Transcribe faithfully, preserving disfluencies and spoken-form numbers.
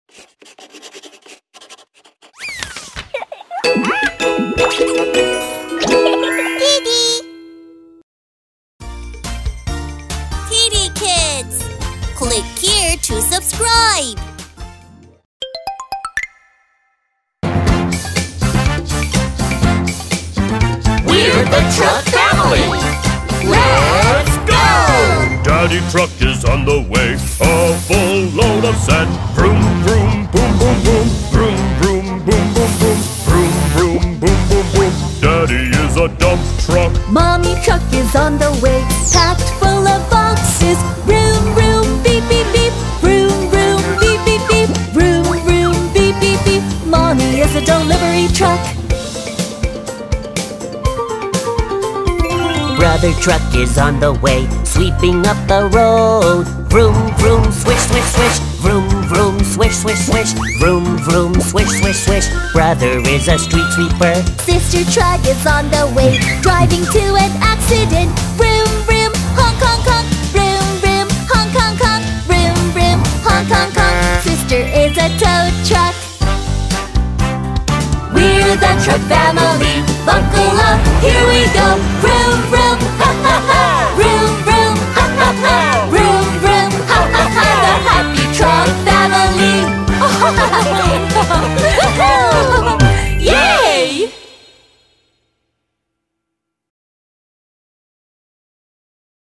Tidi! Tidikids! Click here to subscribe! We're the truck family! Let's go! Daddy truck is on the way, a full load of sand. Vroom, vroom, boom, boom, boom. Vroom, vroom, boom, boom, boom. Vroom, vroom, boom, boom, boom. Daddy is a dump truck. Mommy truck is on the way, packed full of boxes. Vroom, vroom, beep, beep, beep. Vroom, vroom, beep, beep, beep. Vroom, vroom, beep, beep, beep. Mommy is a delivery truck. Brother truck is on the way, sweeping up the road. Vroom, vroom, swish, swish, swish. Vroom, vroom, swish, swish, swish. Vroom, vroom, swish, swish, swish. Brother is a street sweeper. Sister truck is on the way, driving to an accident. Vroom, vroom, honk, honk, honk. Vroom, vroom, honk, honk, honk. Vroom, vroom, honk, honk, honk. Sister is a tow truck. We're the truck family. Buckle up, here we go. Vroom, vroom, ha, ha, ha. Vroom, vroom, ha, ha, ha. Vroom, vroom, ha, ha, ha. The happy truck family.